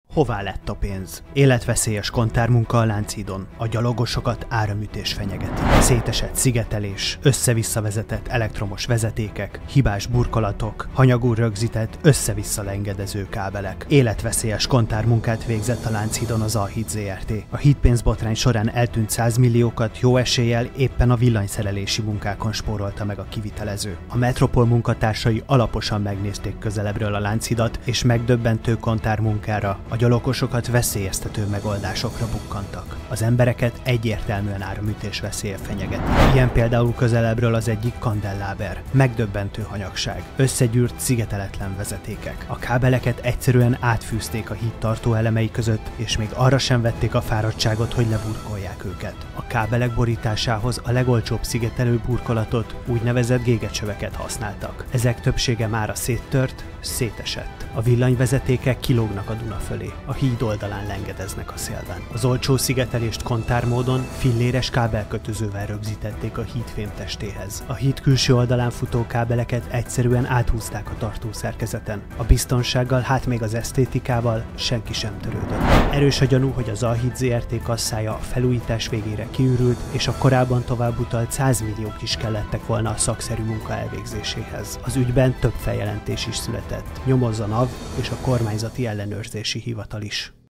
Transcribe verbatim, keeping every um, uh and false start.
Hová lett a pénz? Életveszélyes kontármunka a Lánchídon. A gyalogosokat áramütés fenyegeti. Szétesett szigetelés, össze-vissza vezetett elektromos vezetékek, hibás burkolatok, hanyagul rögzített, össze-vissza lengedező kábelek. Életveszélyes kontármunkát végzett a Lánchídon az Alhíd Zrt. A hídpénzbotrány során eltűnt százmilliókat jó eséllyel éppen a villanyszerelési munkákon spórolta meg a kivitelező. A Metropol munkatársai alaposan megnézték közelebbről a Lánchidat, és megdöbbentő kontármunkára, a gyalogosokat veszélyeztető megoldásokra bukkantak. Az embereket egyértelműen áramütés veszélye fenyegeti. Ilyen például közelebbről az egyik kandelláber. Megdöbbentő hanyagság. Összegyűrt, szigeteletlen vezetékek. A kábeleket egyszerűen átfűzték a híd tartó elemei között, és még arra sem vették a fáradtságot, hogy leburkolják őket. A kábelek borításához a legolcsóbb szigetelő burkolatot, úgynevezett gégecsöveket használtak. Ezek többsége mára széttört, szétesett. A villanyvezetékek kilógnak a Duna fölé. A híd oldalán lengedeznek a szélben. Az olcsó szigetelést kontármódon filléres kábelkötözővel rögzítették a híd fémtestéhez. A híd külső oldalán futó kábeleket egyszerűen áthúzták a tartószerkezeten. A biztonsággal, hát még az esztétikával senki sem törődött. Erős a gyanú, hogy az Alhíd Zrt. Kasszája a felújítás végére kiürült, és a korábban tovább utalt százmilliók is kellettek volna a szakszerű munka elvégzéséhez. Az ügyben több feljelentés is született. Nyomozza NAV és a Kormányzati Ellenőrzési Hivatal is.